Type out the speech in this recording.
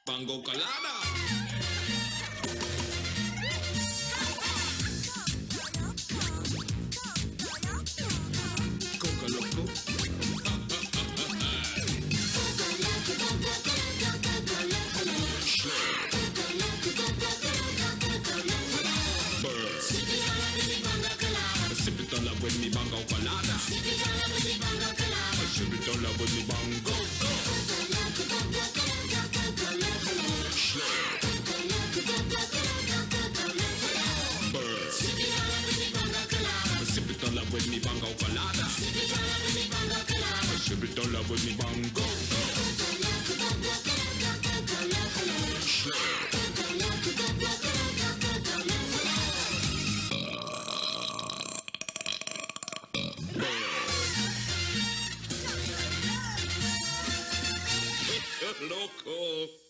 Bango colada. CocoLoco. Sip it all up with me bango colada. Sip it all up with me bango colada. Sip it all up with me bango. Sip it all up with me bango colada. Sip it all up with me bango colada. Sip it all up with me bango. Loco.